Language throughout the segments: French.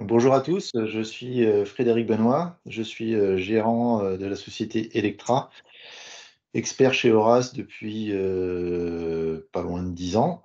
Bonjour à tous, je suis Frédéric Benoît, je suis gérant de la société Electra, expert chez Horace depuis pas loin de 10 ans.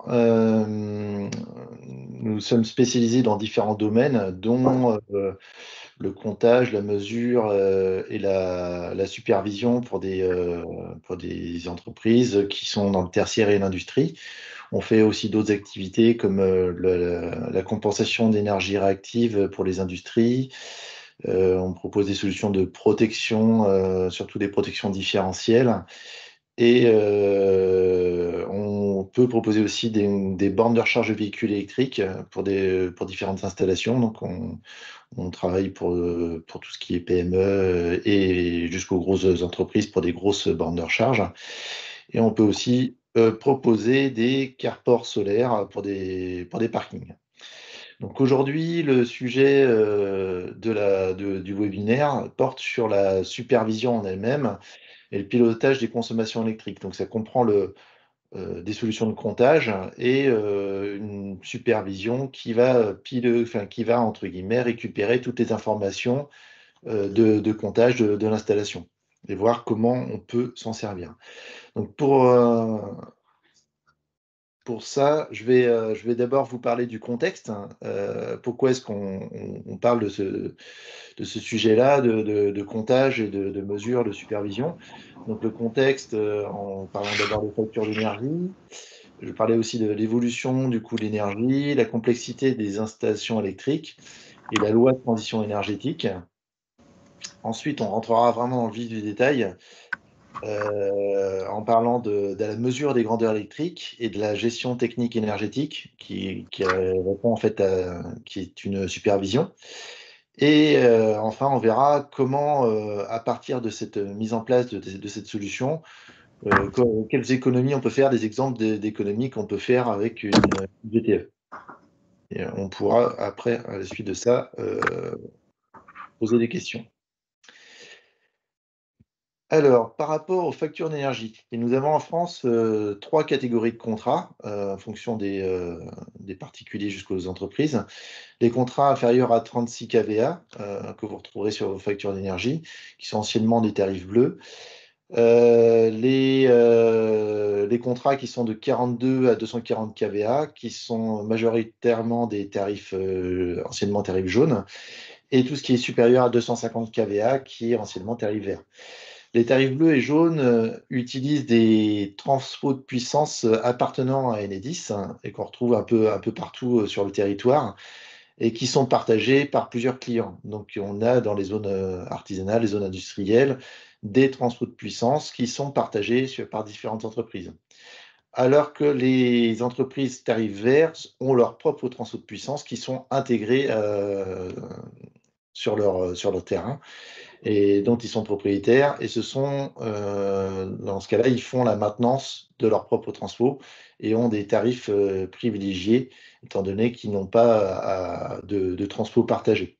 Nous sommes spécialisés dans différents domaines, dont le comptage, la mesure et la supervision pour des entreprises qui sont dans le tertiaire et l'industrie. On fait aussi d'autres activités comme la compensation d'énergie réactive pour les industries. On propose des solutions de protection, surtout des protections différentielles. Et on peut proposer aussi des bornes de recharge de véhicules électriques pour différentes installations. Donc, on travaille pour tout ce qui est PME et jusqu'aux grosses entreprises pour des grosses bornes de recharge. Et on peut aussi proposer des carports solaires pour des parkings. Donc aujourd'hui, le sujet du webinaire porte sur la supervision en elle-même et le pilotage des consommations électriques. Donc ça comprend des solutions de comptage et une supervision qui va entre guillemets récupérer toutes les informations de comptage de l'installation et voir comment on peut s'en servir. Donc pour ça, je vais d'abord vous parler du contexte. Pourquoi est-ce qu'on parle de ce sujet-là, de comptage et de mesure, de supervision? Donc le contexte, en parlant d'abord des factures d'énergie, je parlais aussi de l'évolution du coût de l'énergie, la complexité des installations électriques et la loi de transition énergétique. Ensuite, on rentrera vraiment dans le vif du détail en parlant de la mesure des grandeurs électriques et de la gestion technique énergétique qui répond en fait qui est une supervision. Et enfin, on verra comment, à partir de cette mise en place de cette solution, quelles économies on peut faire, des exemples d'économies qu'on peut faire avec une GTE. Et on pourra après, à la suite de ça, poser des questions. Alors, par rapport aux factures d'énergie, et nous avons en France 3 catégories de contrats en fonction des particuliers jusqu'aux entreprises. Les contrats inférieurs à 36 kVA que vous retrouverez sur vos factures d'énergie, qui sont anciennement des tarifs bleus. Les contrats qui sont de 42 à 240 kVA, qui sont majoritairement des tarifs anciennement tarifs jaunes, et tout ce qui est supérieur à 250 kVA, qui est anciennement tarif vert. Les tarifs bleus et jaunes utilisent des transpots de puissance appartenant à Enedis et qu'on retrouve un peu partout sur le territoire et qui sont partagés par plusieurs clients. Donc, on a dans les zones artisanales, les zones industrielles, des transpots de puissance qui sont partagés par différentes entreprises. Alors que les entreprises tarifs verts ont leurs propres transpots de puissance qui sont intégrés sur leur terrain et dont ils sont propriétaires. Et ce sont, dans ce cas-là, ils font la maintenance de leur propre transfo et ont des tarifs privilégiés, étant donné qu'ils n'ont pas de transfo partagé.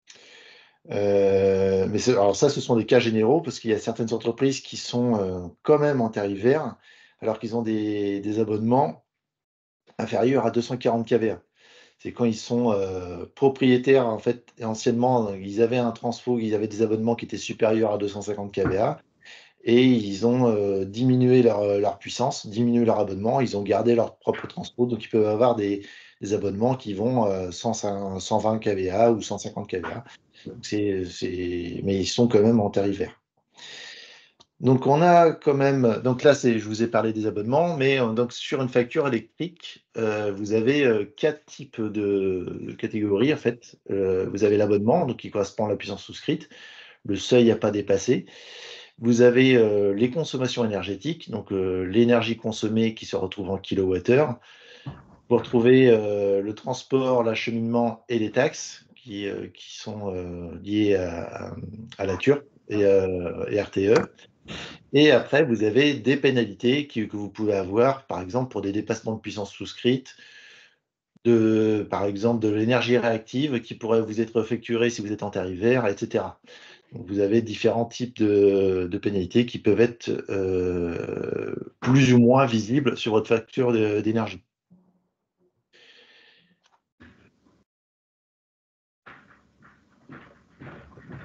Alors ça, ce sont des cas généraux, parce qu'il y a certaines entreprises qui sont quand même en tarif vert, alors qu'ils ont des abonnements inférieurs à 240 kVA. C'est quand ils sont propriétaires, en fait, et anciennement, ils avaient un transfo, ils avaient des abonnements qui étaient supérieurs à 250 kVA, et ils ont diminué leur puissance, diminué leur abonnement, ils ont gardé leur propre transfo, donc ils peuvent avoir des abonnements qui vont 120 kVA ou 150 kVA. Mais ils sont quand même en tarif vert. Donc on a quand même, donc là je vous ai parlé des abonnements, mais donc sur une facture électrique, vous avez 4 types de catégories en fait. Vous avez l'abonnement, donc qui correspond à la puissance souscrite, le seuil à pas dépasser. Vous avez les consommations énergétiques, donc l'énergie consommée qui se retrouve en kilowattheure. Vous retrouvez le transport, l'acheminement et les taxes qui sont liées à la TURC et RTE. Et après, vous avez des pénalités que vous pouvez avoir, par exemple, pour des dépassements de puissance souscrite, par exemple, de l'énergie réactive qui pourrait vous être facturée si vous êtes en tarif vert, etc. Donc, vous avez différents types de pénalités qui peuvent être plus ou moins visibles sur votre facture d'énergie.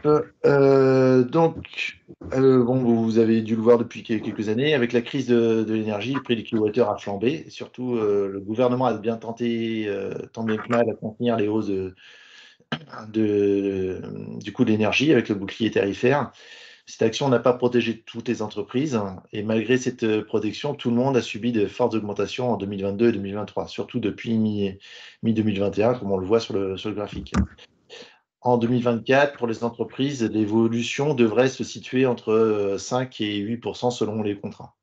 Bon, vous avez dû le voir depuis quelques années, avec la crise de l'énergie, le prix du kilowattheure a flambé. Et surtout, le gouvernement a bien tenté, tant bien que mal, à contenir les hausses du coût de l'énergie avec le bouclier tarifaire. Cette action n'a pas protégé toutes les entreprises, et malgré cette protection, tout le monde a subi de fortes augmentations en 2022 et 2023, surtout depuis mi-2021, comme on le voit sur le graphique. En 2024, pour les entreprises, l'évolution devrait se situer entre 5 et 8% selon les contrats.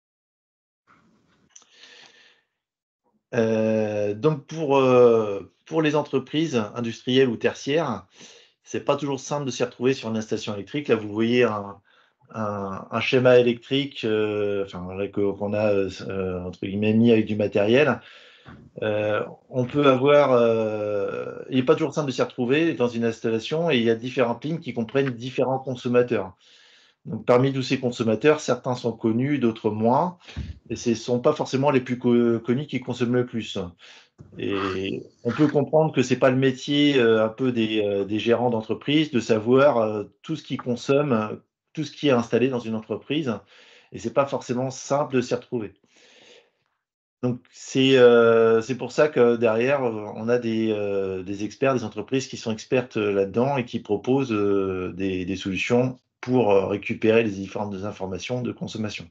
Donc pour les entreprises industrielles ou tertiaires, c'est pas toujours simple de s'y retrouver sur une installation électrique. Là, vous voyez un schéma électrique, qu'on a entre guillemets mis avec du matériel. On peut avoir, il n'est pas toujours simple de s'y retrouver dans une installation, et il y a différentes lignes qui comprennent différents consommateurs. Donc, parmi tous ces consommateurs, certains sont connus, d'autres moins, et ce ne sont pas forcément les plus connus qui consomment le plus. Et on peut comprendre que c'est pas le métier un peu des gérants d'entreprise de savoir tout ce qu'ils consomment, tout ce qui est installé dans une entreprise, et c'est pas forcément simple de s'y retrouver. Donc c'est pour ça que derrière, on a des experts, des entreprises qui sont expertes là-dedans et qui proposent des solutions pour récupérer les différentes informations de consommation.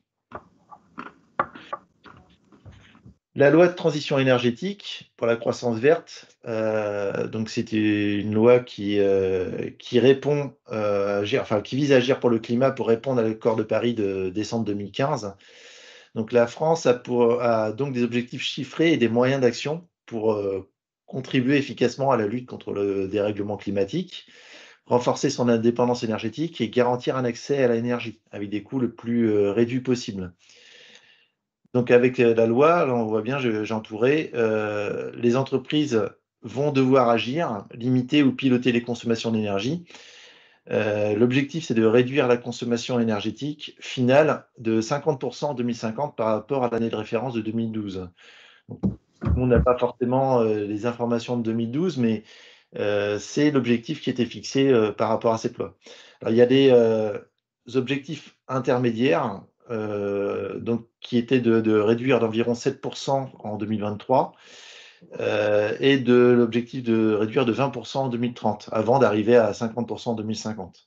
La loi de transition énergétique pour la croissance verte, donc c'était une loi qui répond, qui vise à agir pour le climat pour répondre à l'accord de Paris de décembre 2015. Donc la France a donc des objectifs chiffrés et des moyens d'action pour contribuer efficacement à la lutte contre le dérèglement climatique, renforcer son indépendance énergétique et garantir un accès à l'énergie avec des coûts le plus réduits possible. Donc avec la loi, là on voit bien, j'ai entouré, les entreprises vont devoir agir, limiter ou piloter les consommations d'énergie. L'objectif, c'est de réduire la consommation énergétique finale de 50% en 2050 par rapport à l'année de référence de 2012. Donc, on n'a pas forcément les informations de 2012, mais c'est l'objectif qui était fixé par rapport à cette loi. Alors, il y a des objectifs intermédiaires donc, qui étaient de réduire d'environ 7% en 2023 et de l'objectif de réduire de 20% en 2030, avant d'arriver à 50% en 2050.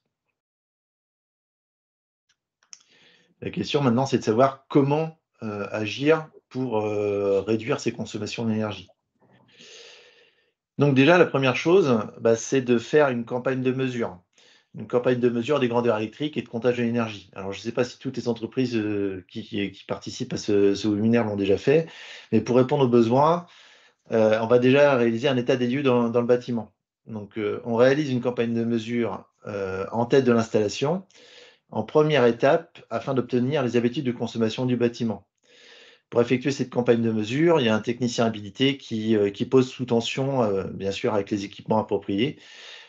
La question maintenant, c'est de savoir comment agir pour réduire ces consommations d'énergie. Donc déjà, la première chose, c'est de faire une campagne de mesure. Une campagne de mesure des grandeurs électriques et de comptage de l'énergie. Alors, je ne sais pas si toutes les entreprises qui participent à ce webinaire l'ont déjà fait, mais pour répondre aux besoins, on va déjà réaliser un état des lieux dans le bâtiment. Donc, on réalise une campagne de mesure en tête de l'installation, en première étape, afin d'obtenir les habitudes de consommation du bâtiment. Pour effectuer cette campagne de mesure, il y a un technicien habilité qui pose sous tension, bien sûr avec les équipements appropriés,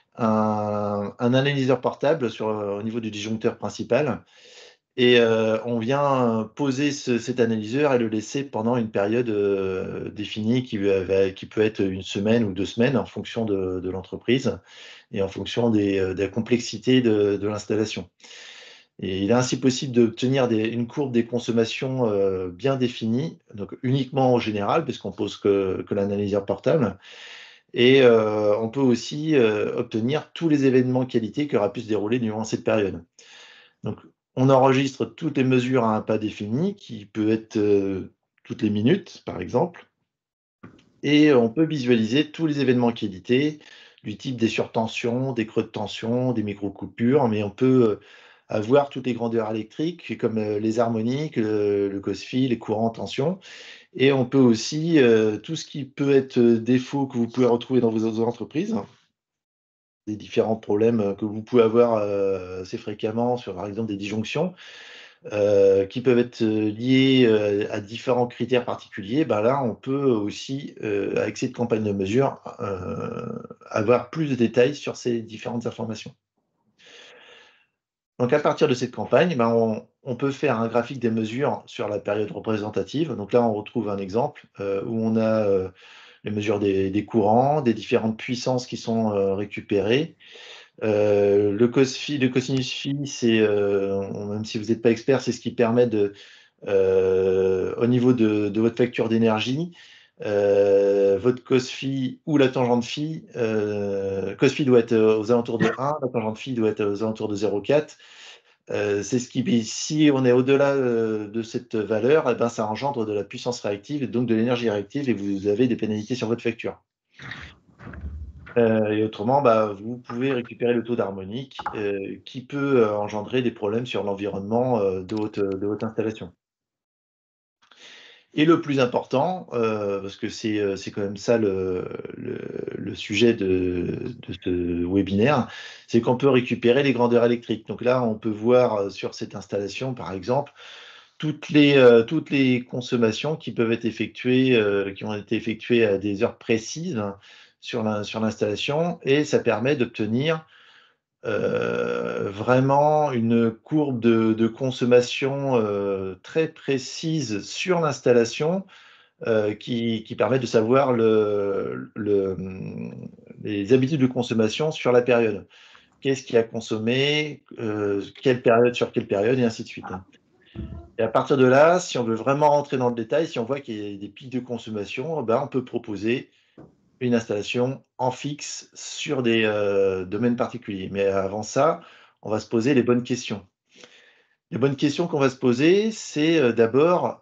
un analyseur portable au niveau du disjoncteur principal, et on vient poser cet analyseur et le laisser pendant une période définie qui peut être 1 semaine ou 2 semaines en fonction de l'entreprise et en fonction de la complexité de l'installation. Et il est ainsi possible d'obtenir une courbe des consommations bien définie, donc uniquement en général, puisqu'on pose que l'analyseur portable. Et on peut aussi obtenir tous les événements qualité qui aura pu se dérouler durant cette période. Donc, on enregistre toutes les mesures à un pas défini, qui peut être toutes les minutes, par exemple. Et on peut visualiser tous les événements qualité, du type des surtensions, des creux de tension, des micro-coupures, mais on peut avoir toutes les grandeurs électriques, comme les harmoniques, le cause-fil, les courants tension. Et on peut aussi, tout ce qui peut être défaut que vous pouvez retrouver dans vos autres entreprises, des différents problèmes que vous pouvez avoir assez fréquemment sur, par exemple, des disjonctions, qui peuvent être liés à différents critères particuliers. Là, on peut aussi, avec cette campagne de mesure, avoir plus de détails sur ces différentes informations. Donc, à partir de cette campagne, on peut faire un graphique des mesures sur la période représentative. Donc là, on retrouve un exemple où on a les mesures des courants, des différentes puissances qui sont récupérées, Le cos phi, le cosinus phi, c'est, même si vous n'êtes pas expert, c'est ce qui permet de, au niveau de votre facture d'énergie, votre cos phi ou la tangente phi, cos phi doit être aux alentours de 1, la tangente phi doit être aux alentours de 0,4. C'est ce qui, si on est au-delà de cette valeur, eh ben, ça engendre de la puissance réactive et donc de l'énergie réactive et vous avez des pénalités sur votre facture. Et autrement, bah, vous pouvez récupérer le taux d'harmonique qui peut engendrer des problèmes sur l'environnement de votre installation. Et le plus important, parce que c'est quand même ça le sujet de ce webinaire, c'est qu'on peut récupérer les grandeurs électriques. Donc là, on peut voir sur cette installation, par exemple, toutes les consommations qui peuvent être effectuées, qui ont été effectuées à des heures précises sur l'installation, et ça permet d'obtenir vraiment une courbe de consommation très précise sur l'installation qui permet de savoir les habitudes de consommation sur la période. Qu'est-ce qui a consommé, quelle période sur quelle période, et ainsi de suite. Et à partir de là, si on veut vraiment rentrer dans le détail, si on voit qu'il y a des pics de consommation, ben, on peut proposer une installation en fixe sur des domaines particuliers. Mais avant ça, on va se poser les bonnes questions. Les bonnes questions qu'on va se poser, c'est d'abord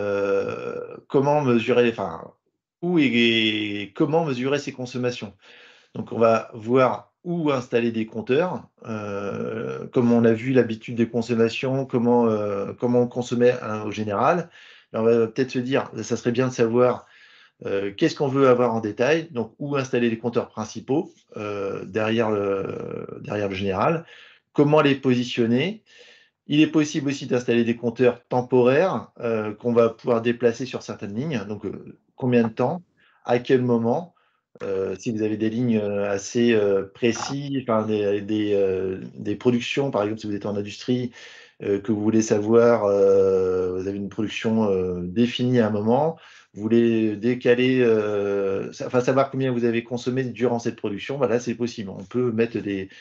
comment mesurer, enfin, où et comment mesurer ces consommations. Donc, on va voir où installer des compteurs, comme on a vu l'habitude des consommations, comment on consommait au général. Là, on va peut-être se dire, ça serait bien de savoir qu'est-ce qu'on veut avoir en détail, donc où installer les compteurs principaux derrière le général, comment les positionner. Il est possible aussi d'installer des compteurs temporaires qu'on va pouvoir déplacer sur certaines lignes. Donc, combien de temps, à quel moment, si vous avez des lignes assez précises, enfin, des productions, par exemple, si vous êtes en industrie, que vous voulez savoir, vous avez une production définie à un moment, vous voulez décaler, enfin, savoir combien vous avez consommé durant cette production, bah là, c'est possible. On peut mettre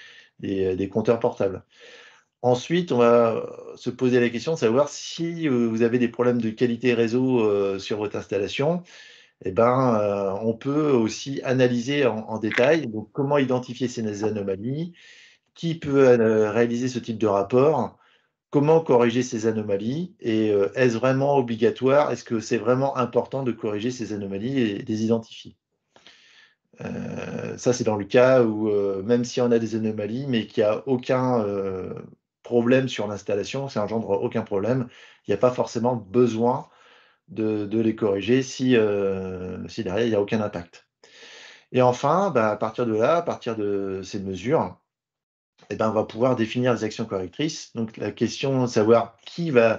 des compteurs portables. Ensuite, on va se poser la question de savoir si vous avez des problèmes de qualité réseau sur votre installation. Eh ben, on peut aussi analyser en détail donc, comment identifier ces anomalies, qui peut réaliser ce type de rapport, comment corriger ces anomalies et est-ce vraiment obligatoire, est-ce que c'est vraiment important de corriger ces anomalies et de les identifier. Ça, c'est dans le cas où, même si on a des anomalies, mais qu'il n'y a aucun problème sur l'installation, ça engendre aucun problème, il n'y a pas forcément besoin de les corriger si derrière, il n'y a aucun impact. Et enfin, bah, à partir de là, à partir de ces mesures, eh ben, on va pouvoir définir les actions correctrices. Donc la question de savoir qui va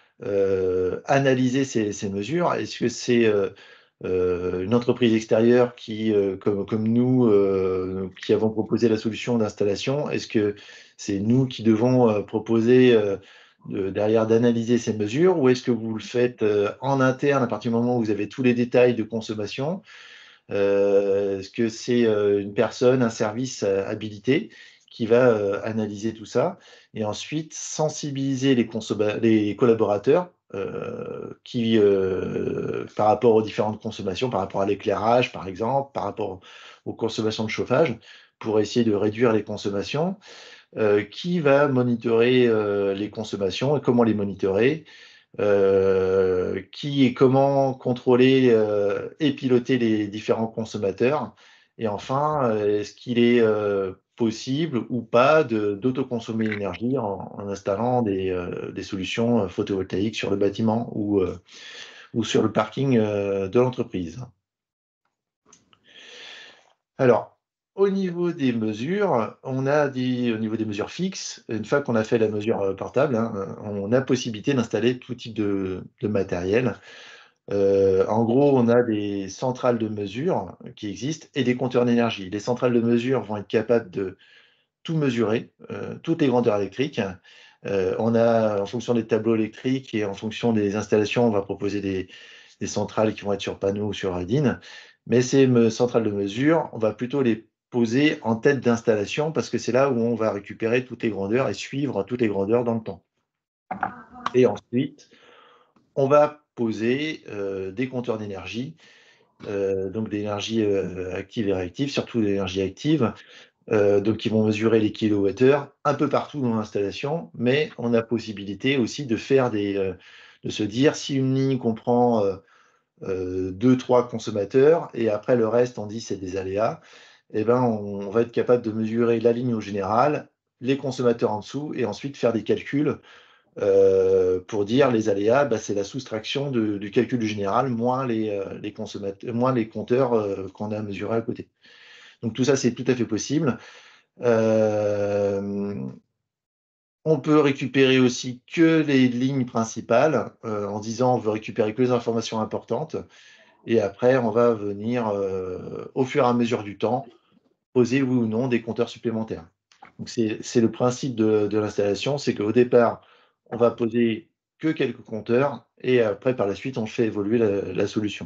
analyser ces mesures. Est-ce que c'est une entreprise extérieure qui, comme nous, qui avons proposé la solution d'installation? Est-ce que c'est nous qui devons proposer derrière d'analyser ces mesures, ou est-ce que vous le faites en interne à partir du moment où vous avez tous les détails de consommation? Est-ce que c'est une personne, un service habilité qui va analyser tout ça et ensuite sensibiliser les collaborateurs par rapport aux différentes consommations, par rapport à l'éclairage, par exemple, par rapport aux consommations de chauffage, pour essayer de réduire les consommations. Qui va monitorer les consommations et comment les monitorer, qui et comment contrôler et piloter les différents consommateurs. Et enfin, est-ce qu'il est possible ou pas d'autoconsommer l'énergie en installant des solutions photovoltaïques sur le bâtiment ou sur le parking de l'entreprise. Alors, au niveau des mesures, on a au niveau des mesures fixes, une fois qu'on a fait la mesure portable, hein, on a possibilité d'installer tout type de matériel. En gros, on a des centrales de mesure qui existent et des compteurs d'énergie. Les centrales de mesure vont être capables de tout mesurer, toutes les grandeurs électriques. On a, en fonction des tableaux électriques et en fonction des installations, on va proposer des centrales qui vont être sur panneaux ou sur DIN. Mais ces centrales de mesure, on va plutôt les poser en tête d'installation parce que c'est là où on va récupérer toutes les grandeurs et suivre toutes les grandeurs dans le temps. Et ensuite, on va poser des compteurs d'énergie, donc d'énergie active et réactive, surtout l'énergie active, donc qui vont mesurer les kilowattheures un peu partout dans l'installation, mais on a possibilité aussi de faire de se dire si une ligne comprend 2-3 consommateurs et après le reste on dit c'est des aléas, et ben on va être capable de mesurer la ligne au général, les consommateurs en dessous et ensuite faire des calculs pour dire les aléas, bah, c'est la soustraction du calcul du général moins les consommateurs, moins les compteurs qu'on a mesurés à côté. Donc tout ça, c'est tout à fait possible. Euh, on peut récupérer aussi que les lignes principales en disant on veut récupérer que les informations importantes. Et après, on va venir, au fur et à mesure du temps, poser oui ou non des compteurs supplémentaires. Donc c'est le principe de l'installation, c'est qu'au départ, on va poser que quelques compteurs et après, par la suite, on fait évoluer la solution.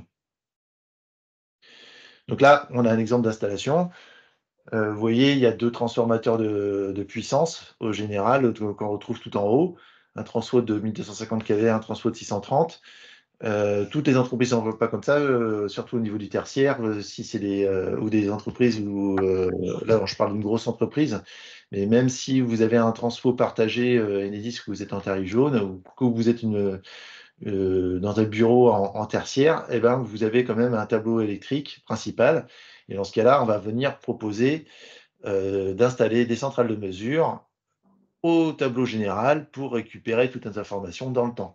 Donc là, on a un exemple d'installation. Vous voyez, il y a 2 transformateurs de puissance au général, qu'on retrouve tout en haut. Un transfo de 1250 kV, un transfo de 630. Toutes les entreprises n'en veulent pas comme ça, surtout au niveau du tertiaire, si c'est ou des entreprises où, là je parle d'une grosse entreprise, mais même si vous avez un transfo partagé Enedis, que vous êtes en tarif jaune, ou que vous êtes dans un bureau en tertiaire, eh ben, vous avez quand même un tableau électrique principal. Et dans ce cas-là, on va venir proposer d'installer des centrales de mesure au tableau général pour récupérer toutes les informations dans le temps.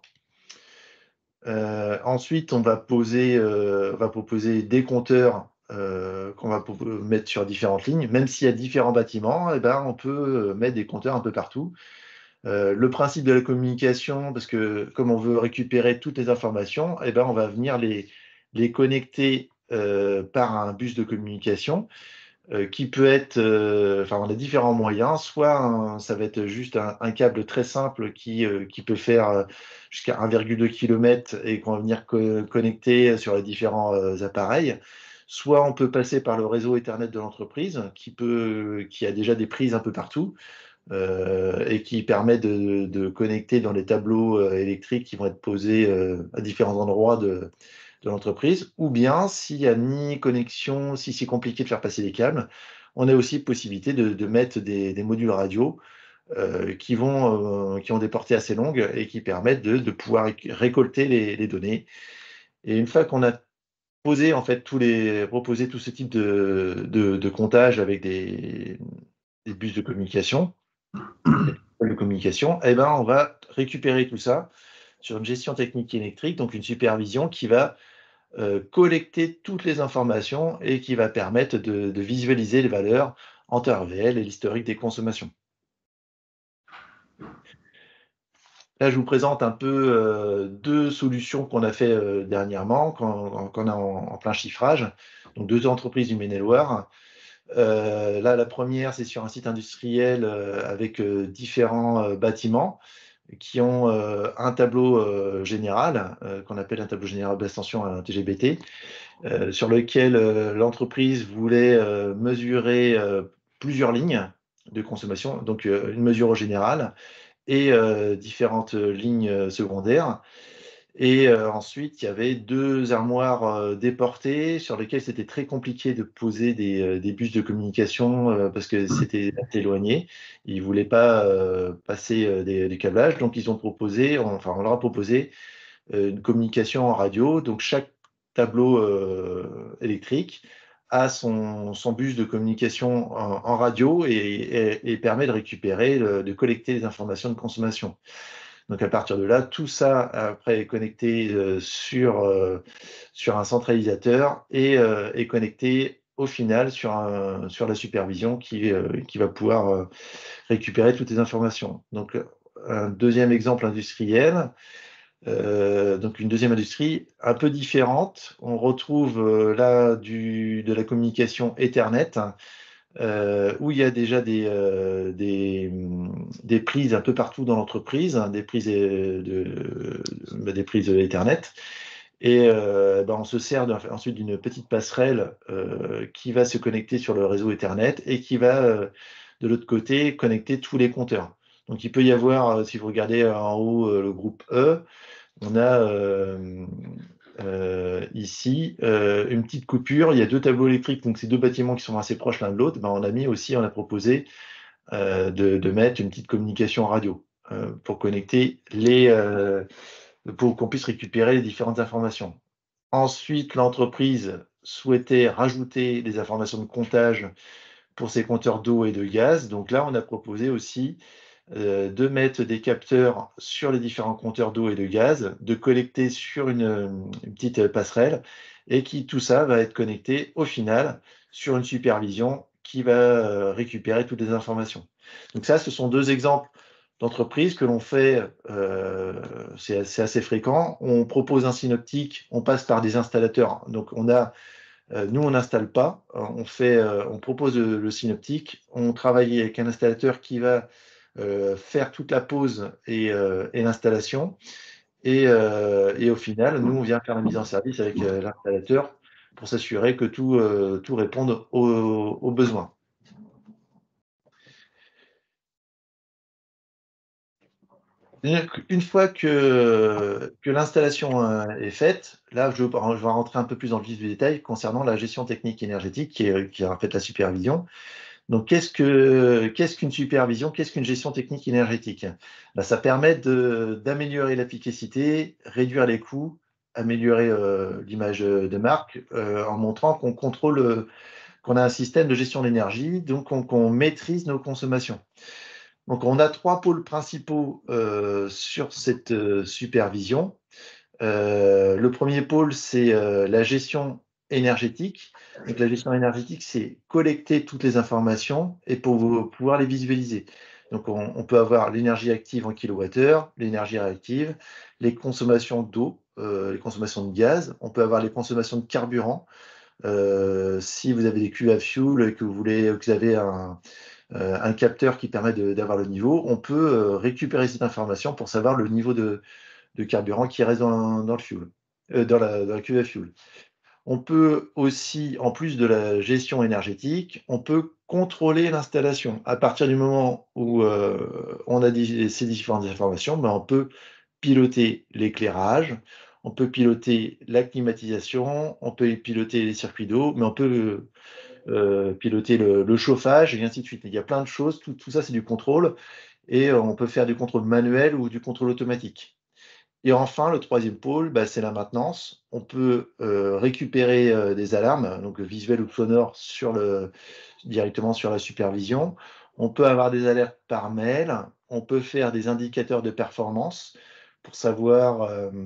Ensuite, on va proposer des compteurs qu'on va mettre sur différentes lignes. Même s'il y a différents bâtiments, eh ben, on peut mettre des compteurs un peu partout. Le principe de la communication, parce que comme on veut récupérer toutes les informations, eh ben, on va venir les connecter par un bus de communication qui peut être, enfin, on a différents moyens. Soit ça va être juste un câble très simple qui peut faire jusqu'à 1,2 km et qu'on va venir connecter sur les différents appareils. Soit on peut passer par le réseau Ethernet de l'entreprise qui a déjà des prises un peu partout et qui permet de connecter dans les tableaux électriques qui vont être posés à différents endroits de l'entreprise, ou bien s'il n'y a ni connexion, si c'est compliqué de faire passer les câbles, on a aussi possibilité de mettre des modules radio qui ont des portées assez longues et qui permettent de pouvoir récolter les données. Et une fois qu'on a proposé tout ce type de comptage avec des bus de communication, eh ben, on va récupérer tout ça sur une gestion technique électrique, donc une supervision qui va collecter toutes les informations et qui va permettre de visualiser les valeurs en temps réel et l'historique des consommations. Là, je vous présente un peu 2 solutions qu'on a fait dernièrement, qu'on a en plein chiffrage. Donc 2 entreprises du Maine-et-Loire. Là, la première, c'est sur un site industriel avec différents bâtiments qui ont un tableau général, qu'on appelle un tableau général basse tension, un TGBT, sur lequel l'entreprise voulait mesurer plusieurs lignes de consommation, donc une mesure au général et différentes lignes secondaires. Et ensuite, il y avait 2 armoires déportées sur lesquelles c'était très compliqué de poser des bus de communication parce que c'était assez éloigné. Ils ne voulaient pas passer des câblages, donc on leur a proposé une communication en radio. Donc chaque tableau électrique a son bus de communication en radio et permet de récupérer, de collecter les informations de consommation. Donc à partir de là, tout ça après est connecté sur un centralisateur et est connecté au final sur la supervision qui va pouvoir récupérer toutes les informations. Donc un deuxième exemple industriel, donc une deuxième industrie un peu différente. On retrouve là de la communication Ethernet, où il y a déjà des prises un peu partout dans l'entreprise, hein, des prises Ethernet. Et on se sert ensuite d'une petite passerelle qui va se connecter sur le réseau Ethernet et qui va, de l'autre côté, connecter tous les compteurs. Donc il peut y avoir, si vous regardez en haut, le groupe E, on a ici une petite coupure. Il y a 2 tableaux électriques, donc c'est 2 bâtiments qui sont assez proches l'un de l'autre. On a proposé de mettre une petite communication radio pour connecter pour qu'on puisse récupérer les différentes informations. Ensuite, l'entreprise souhaitait rajouter des informations de comptage pour ses compteurs d'eau et de gaz. Donc là, on a proposé aussi de mettre des capteurs sur les différents compteurs d'eau et de gaz, de collecter sur une petite passerelle, et tout ça va être connecté au final sur une supervision qui va récupérer toutes les informations. Donc ça, ce sont 2 exemples d'entreprises que l'on fait, c'est assez fréquent. On propose un synoptique, on passe par des installateurs. Donc nous, on n'installe pas, on propose le synoptique, on travaille avec un installateur qui va faire toute la pose et l'installation. Et au final, nous, on vient faire la mise en service avec l'installateur pour s'assurer que tout réponde aux besoins. Une fois que l'installation est faite, là, je vais rentrer un peu plus dans le vif du détail concernant la gestion technique énergétique qui est en fait la supervision. Donc, qu'est-ce qu'une supervision? Qu'est-ce qu'une gestion technique énergétique? Ça permet d'améliorer l'efficacité, réduire les coûts, améliorer l'image de marque en montrant qu'on contrôle, qu'on a un système de gestion de l'énergie, donc qu'on maîtrise nos consommations. Donc, on a 3 pôles principaux sur cette supervision. Le premier pôle, c'est la gestion énergétique. Donc, la gestion énergétique, c'est collecter toutes les informations et pour pouvoir les visualiser. Donc, on peut avoir l'énergie active en kilowattheure, l'énergie réactive, les consommations d'eau, les consommations de gaz. On peut avoir les consommations de carburant. Si vous avez des cuves à fuel et que vous avez un capteur qui permet d'avoir le niveau, on peut récupérer cette information pour savoir le niveau de carburant qui reste dans le fuel, dans la cuve à fuel. On peut aussi, en plus de la gestion énergétique, on peut contrôler l'installation. À partir du moment où on a ces différentes informations, on peut piloter l'éclairage, on peut piloter la climatisation, on peut piloter les circuits d'eau, mais on peut piloter le chauffage et ainsi de suite. Il y a plein de choses, tout ça c'est du contrôle, et on peut faire du contrôle manuel ou du contrôle automatique. Et enfin, le troisième pôle, c'est la maintenance. On peut récupérer des alarmes, donc visuelles ou sonores, directement sur la supervision. On peut avoir des alertes par mail. On peut faire des indicateurs de performance pour savoir,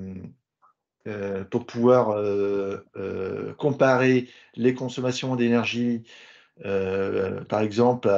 pour pouvoir comparer les consommations d'énergie, par exemple,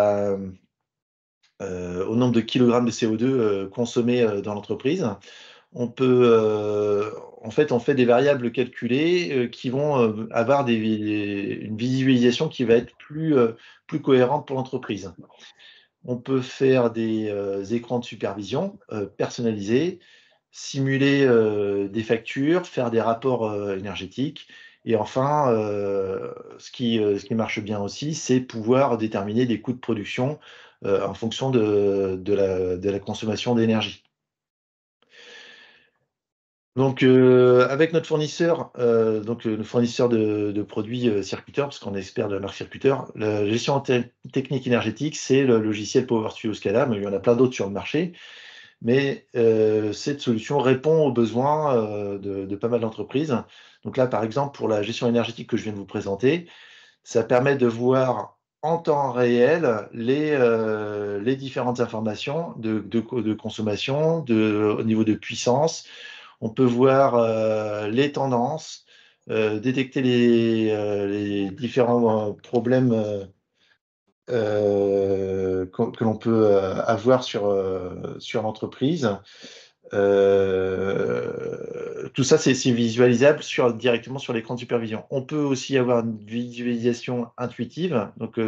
au nombre de kilogrammes de CO2 consommés dans l'entreprise. On peut, en fait, on fait des variables calculées qui vont avoir une visualisation qui va être plus cohérente pour l'entreprise. On peut faire des écrans de supervision personnalisés, simuler des factures, faire des rapports énergétiques. Et enfin, ce qui marche bien aussi, c'est pouvoir déterminer des coûts de production en fonction de la consommation d'énergie. Donc, avec notre fournisseur, le fournisseur de produits circuiteurs, parce qu'on est expert de la marque circuiteur, la gestion technique énergétique, c'est le logiciel PowerTuo Scala, mais il y en a plein d'autres sur le marché. Mais cette solution répond aux besoins de pas mal d'entreprises. Donc là, par exemple, pour la gestion énergétique que je viens de vous présenter, ça permet de voir en temps réel les différentes informations de consommation, au niveau de puissance. On peut voir les tendances, détecter les différents problèmes que l'on peut avoir sur l'entreprise. Tout ça, c'est visualisable directement sur l'écran de supervision. On peut aussi avoir une visualisation intuitive, donc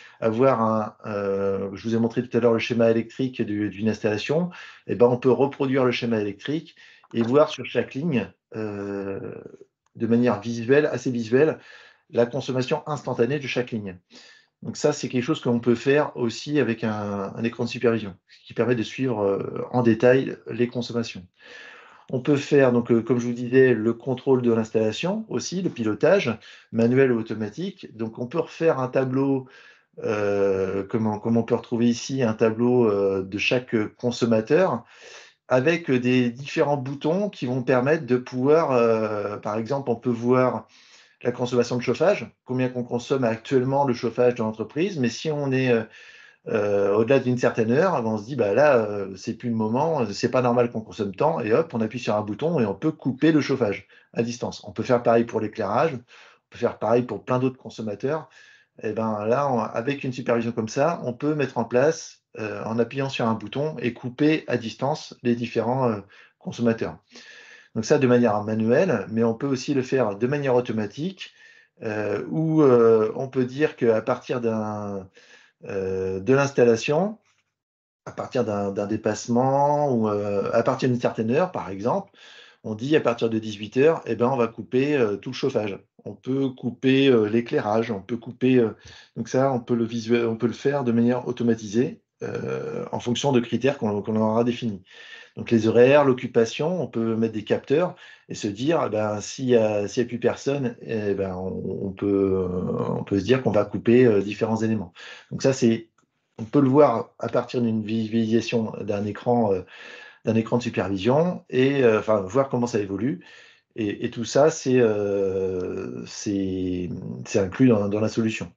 je vous ai montré tout à l'heure le schéma électrique d'une installation, et on peut reproduire le schéma électrique et voir sur chaque ligne, de manière visuelle, assez visuelle, la consommation instantanée de chaque ligne. Donc ça, c'est quelque chose qu'on peut faire aussi avec un écran de supervision, ce qui permet de suivre en détail les consommations. On peut faire, donc, comme je vous disais, le contrôle de l'installation aussi, le pilotage, manuel ou automatique. Donc on peut refaire un tableau, comme on peut retrouver ici, un tableau de chaque consommateur, avec des différents boutons qui vont permettre de pouvoir, par exemple, on peut voir la consommation de chauffage, combien qu'on consomme actuellement le chauffage de l'entreprise, mais si on est au-delà d'une certaine heure, on se dit, bah là, c'est plus le moment, c'est pas normal qu'on consomme tant, et hop, on appuie sur un bouton et on peut couper le chauffage à distance. On peut faire pareil pour l'éclairage, on peut faire pareil pour plein d'autres consommateurs. Et ben là, avec une supervision comme ça, on peut mettre en place, en appuyant sur un bouton et couper à distance les différents consommateurs. Donc ça, de manière manuelle, mais on peut aussi le faire de manière automatique, où on peut dire qu'à partir de l'installation, à partir d'un dépassement ou à partir d'une certaine heure, par exemple, on dit à partir de 18 h, eh ben, on va couper tout le chauffage. On peut couper l'éclairage, on peut couper. Donc ça, on peut le faire de manière automatisée en fonction de critères qu'on aura définis. Donc les horaires, l'occupation, on peut mettre des capteurs et se dire, eh ben, s'il y a plus personne, eh ben, on peut se dire qu'on va couper différents éléments. Donc ça, on peut le voir à partir d'une visualisation d'un écran de supervision et enfin voir comment ça évolue. Et tout ça, c'est inclus dans la solution.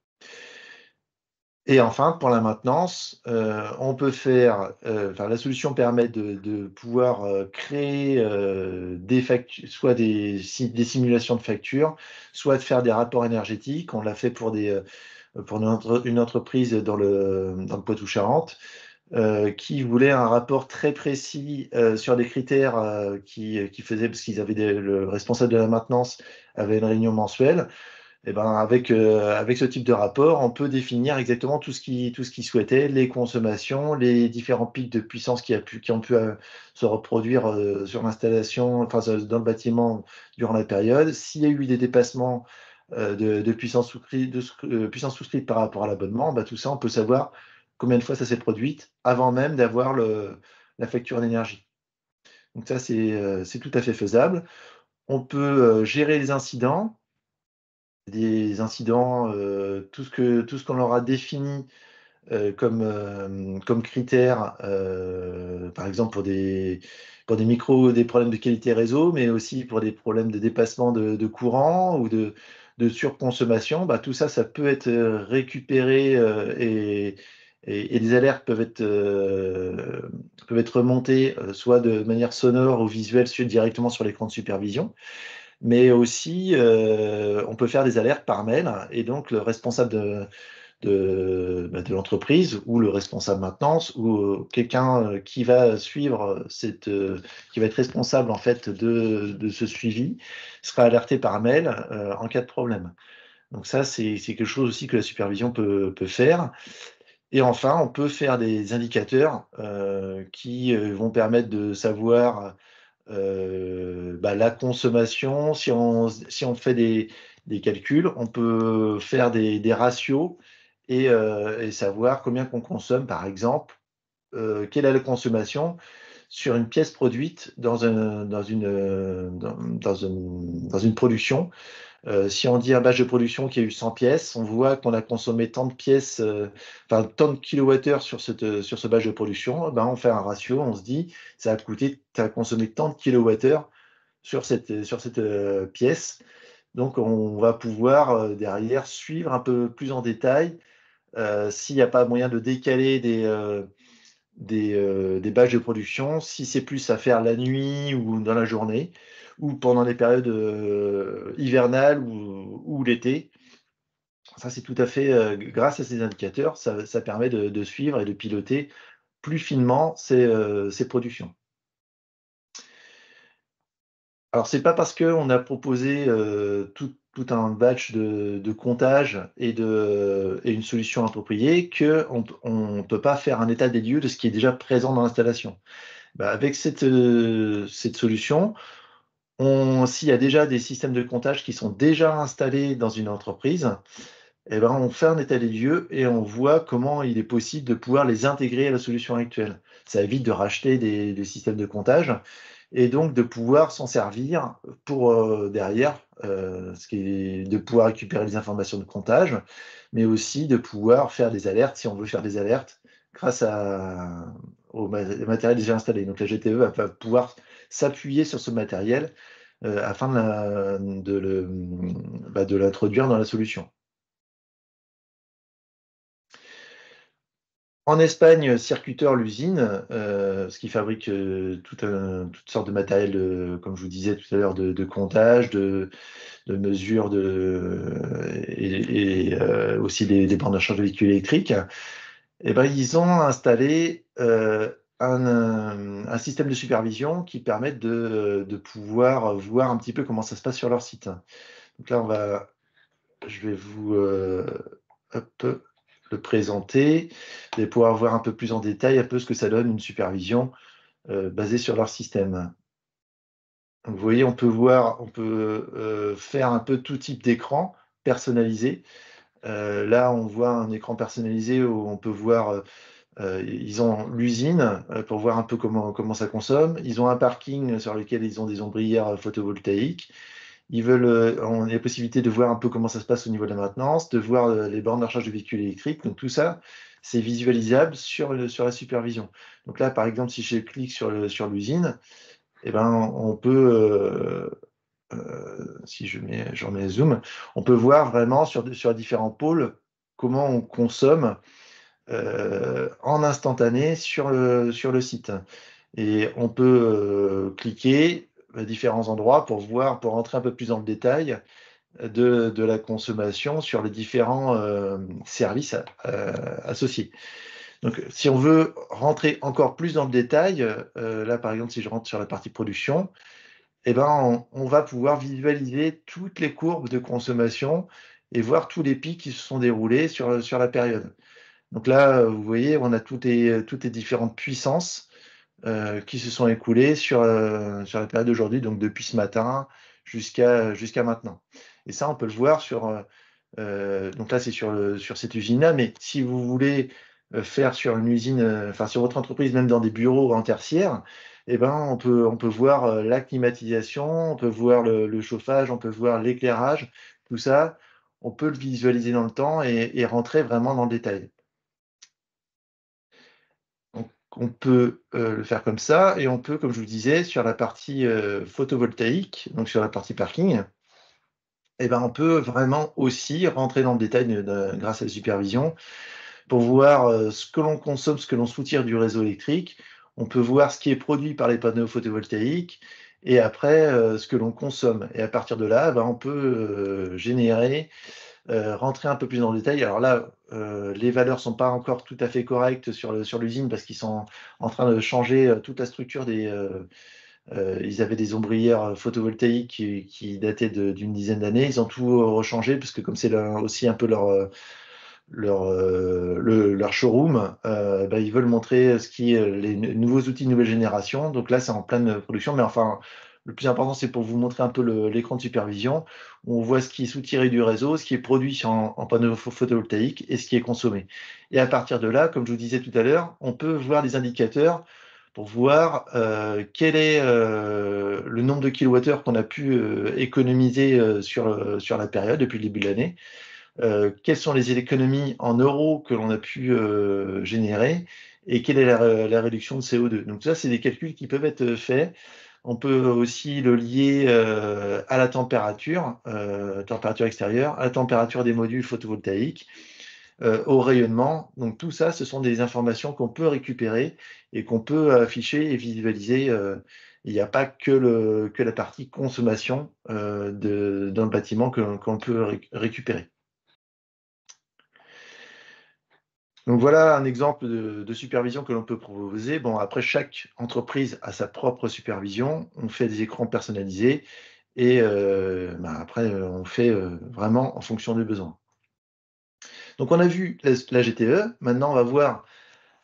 Et enfin, pour la maintenance, on peut faire, enfin, la solution permet de pouvoir créer soit des simulations de factures, soit de faire des rapports énergétiques. On l'a fait pour une entreprise dans le Poitou-Charentes, qui voulait un rapport très précis sur des critères qui faisaient, parce qu'ils avaient le responsable de la maintenance avait une réunion mensuelle. Et ben avec ce type de rapport, on peut définir exactement tout ce qu'il souhaitait, les consommations, les différents pics de puissance qui ont pu se reproduire sur l'installation, enfin dans le bâtiment durant la période. S'il y a eu des dépassements de puissance puissance souscrite par rapport à l'abonnement, bah, tout ça, on peut savoir combien de fois ça s'est produite avant même d'avoir la facture d'énergie. Donc ça, c'est tout à fait faisable. On peut gérer les incidents. Des incidents, tout ce qu'on leur a défini comme critères, par exemple pour des problèmes de qualité réseau, mais aussi pour des problèmes de dépassement de courant ou de surconsommation, bah, tout ça, ça peut être récupéré et les alertes peuvent être remontées soit de manière sonore ou visuelle directement sur l'écran de supervision. Mais aussi, on peut faire des alertes par mail et donc le responsable de l'entreprise ou le responsable maintenance ou quelqu'un qui va suivre qui va être responsable en fait de ce suivi sera alerté par mail en cas de problème. Donc ça, c'est quelque chose aussi que la supervision peut faire. Et enfin, on peut faire des indicateurs qui vont permettre de savoir bah, la consommation. Si on fait des calculs, on peut faire des ratios et savoir combien qu'on consomme, par exemple, quelle est la consommation sur une pièce produite dans une production. Si on dit un batch de production qui a eu 100 pièces, on voit qu'on a consommé tant de pièces, enfin tant de kilowattheures sur ce batch de production, ben on fait un ratio, on se dit ça a consommé tant de kilowattheures sur cette pièce. Donc on va pouvoir derrière suivre un peu plus en détail s'il n'y a pas moyen de décaler des batchs de production, si c'est plus à faire la nuit ou dans la journée, ou pendant les périodes hivernales ou l'été. Ça, c'est tout à fait, grâce à ces indicateurs, ça permet de suivre et de piloter plus finement ces productions. Alors, c'est pas parce qu'on a proposé tout un batch de comptage et une solution appropriée qu'on ne peut pas faire un état des lieux de ce qui est déjà présent dans l'installation. Bah, avec cette solution, s'il y a déjà des systèmes de comptage qui sont déjà installés dans une entreprise, eh ben, on fait un état des lieux et on voit comment il est possible de pouvoir les intégrer à la solution actuelle. Ça évite de racheter des systèmes de comptage et donc de pouvoir s'en servir pour derrière, de pouvoir récupérer les informations de comptage, mais aussi de pouvoir faire des alertes si on veut faire des alertes grâce au matériel déjà installé. Donc la GTE va pouvoir s'appuyer sur ce matériel afin de l'introduire dans la solution. En Espagne, Circuiter, l'usine, ce qui fabrique, toutes sortes de matériel, comme je vous disais tout à l'heure, de comptage, de mesure et aussi des bornes de recharge de véhicules électriques. Et ben, ils ont installé, un système de supervision qui permet de pouvoir voir un petit peu comment ça se passe sur leur site. Donc là, je vais vous, hop, le présenter et pouvoir voir un peu plus en détail un peu ce que ça donne une supervision, basée sur leur système. Donc vous voyez, on peut, faire un peu tout type d'écran personnalisé. Là, on voit un écran personnalisé où on peut voir, ils ont l'usine, pour voir un peu comment ça consomme. Ils ont un parking sur lequel ils ont des ombrières photovoltaïques. Ils veulent, on a la possibilité de voir un peu comment ça se passe au niveau de la maintenance, de voir, les bornes de recharge de véhicules électriques. Donc tout ça, c'est visualisable sur la supervision. Donc là, par exemple, si je clique sur l'usine, et ben, on peut, si je remets zoom, on peut voir vraiment sur différents pôles comment on consomme, en instantané sur le site. Et on peut, cliquer à différents endroits pour rentrer un peu plus dans le détail de la consommation sur les différents, services associés. Donc si on veut rentrer encore plus dans le détail, là, par exemple, si je rentre sur la partie production, et ben, on va pouvoir visualiser toutes les courbes de consommation et voir tous les pics qui se sont déroulés sur la période. Donc là, vous voyez, on a toutes les différentes puissances, qui se sont écoulées sur la période d'aujourd'hui, donc depuis ce matin jusqu'à maintenant. Et ça, on peut le voir donc là, c'est sur cette usine-là, mais si vous voulez, faire sur une usine, enfin sur votre entreprise, même dans des bureaux en tertiaire, et ben, on peut voir, la climatisation, on peut voir le chauffage, on peut voir l'éclairage, tout ça, on peut le visualiser dans le temps et rentrer vraiment dans le détail. Donc on peut, le faire comme ça et on peut, comme je vous disais, sur la partie, photovoltaïque, donc sur la partie parking, et ben, on peut vraiment aussi rentrer dans le détail grâce à la supervision pour voir, ce que l'on consomme, ce que l'on soutire du réseau électrique. On peut voir ce qui est produit par les panneaux photovoltaïques et après, ce que l'on consomme et à partir de là, ben, on peut, générer, rentrer un peu plus dans le détail. Alors là, les valeurs sont pas encore tout à fait correctes sur l'usine parce qu'ils sont en train de changer, toute la structure ils avaient des ombrières photovoltaïques qui dataient d'une dizaine d'années. Ils ont tout rechangé parce que comme c'est aussi un peu leur showroom, bah, ils veulent montrer ce qui est les nouveaux outils de nouvelle génération. Donc là, c'est en pleine production, mais enfin, le plus important, c'est pour vous montrer un peu l'écran de supervision, où on voit ce qui est soutiré du réseau, ce qui est produit en panneaux photovoltaïques et ce qui est consommé. Et à partir de là, comme je vous disais tout à l'heure, on peut voir des indicateurs pour voir quel est le nombre de kilowattheures qu'on a pu économiser sur la période depuis le début de l'année, quelles sont les économies en euros que l'on a pu générer et quelle est la réduction de CO2. Donc ça, c'est des calculs qui peuvent être faits. On peut aussi le lier à la température extérieure, à la température des modules photovoltaïques, au rayonnement. Donc tout ça, ce sont des informations qu'on peut récupérer et qu'on peut afficher et visualiser. Il n'y a pas que la partie consommation dans le bâtiment qu'on peut récupérer. Donc voilà un exemple de supervision que l'on peut proposer. Bon, après, chaque entreprise a sa propre supervision. On fait des écrans personnalisés et bah, après, on fait vraiment en fonction des besoins. Donc on a vu la GTE. Maintenant, on va voir